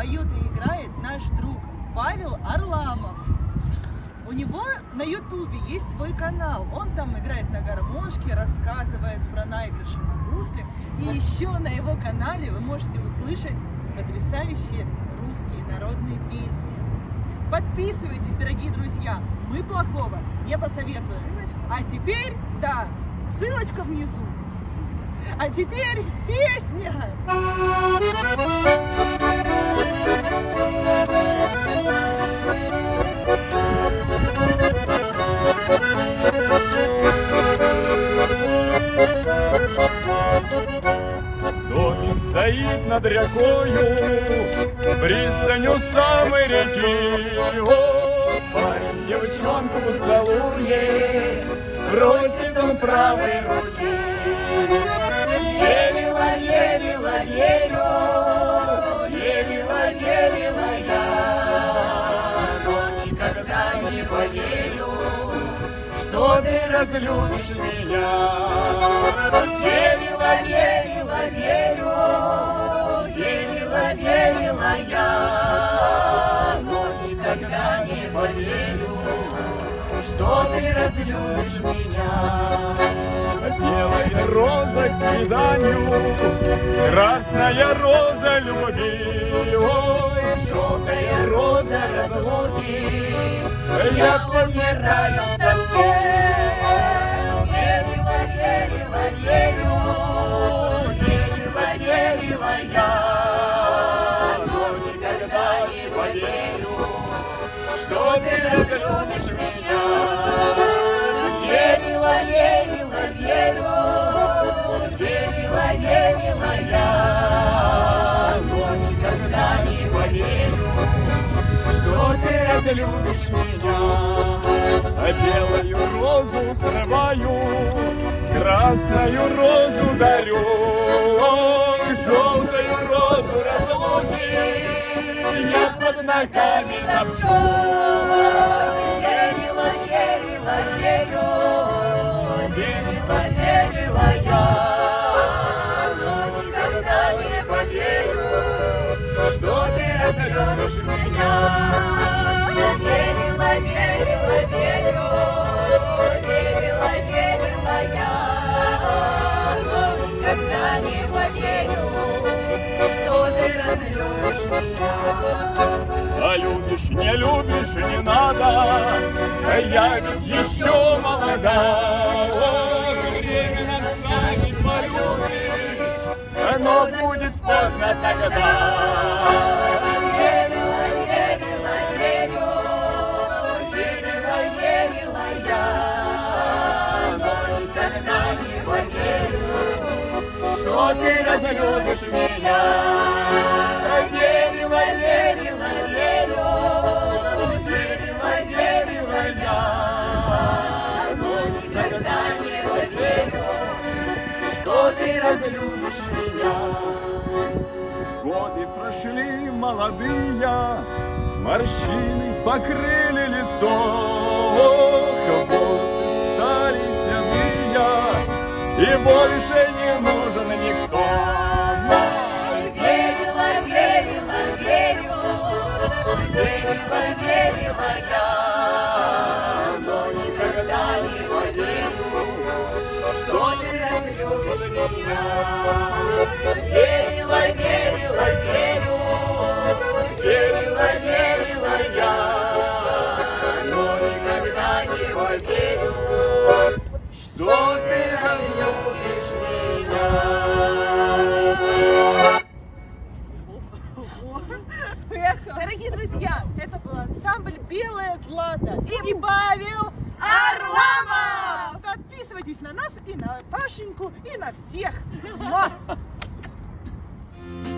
поет и играет наш друг Павел Орламов. У него на ютубе есть свой канал, он там играет на гармошке, рассказывает про наигрыши на гусле. И еще на его канале вы можете услышать потрясающие русские народные песни. Подписывайтесь, дорогие друзья, мы плохого не посоветуем. А теперь, да, ссылочка внизу. А теперь песня! Домик стоит над рекою, пристанью самой реки. О, парень девчонку целует, просит он правой руки. Верила, верила, верю, верила, верила я, но никогда не поверю, что ты разлюбишь меня. Верила, верила, верю, верила, верила я, но никогда не поверю, что ты разлюбишь меня. Белая роза к свиданию, красная роза любви, ой, желтая роза разлуки, я помираю в тоске. Верила, верила, верю, верила, верила я, но никогда не поверю, что ты разлюбишь меня. Верила, верила, верю, верила, верила я, но никогда не поверю, что ты разлюбишь меня. А белую розу срываю, красную розу дарю, желтую розу разлуки я под ногами топчу. Верила, верила, верю, верила, верила я, но никогда не поверю, что ты разлюбишь меня. Верила, верила, верю, верила, верила я, но никогда не поверю, что ты разлюбишь меня. А любишь, не любишь, не надо, я ведь еще молода. Ой, время настанет, полюбишь, но будет поздно тогда. Верила, верила, верю, верила, верила я, но никогда не поверю, что ты разлюбишь меня. Верила, верила, верю, верила, верила я, но никогда не поверю, что ты разлюбишь меня. Годы прошли молодые, морщины покрыли лицо, ох, волосы стали седые, и больше не нужен никто. Верила, верила, верю, верила, верила я, но никогда не поверю, что ты разлюбишь меня. Верила, верила, верю, верила, верила я, но никогда не поверю, что ты разлюбишь меня. Дорогие друзья, это был ансамбль «Белое злато» и Павел Орламов! Подписывайтесь на нас и на Пашеньку, и на всех!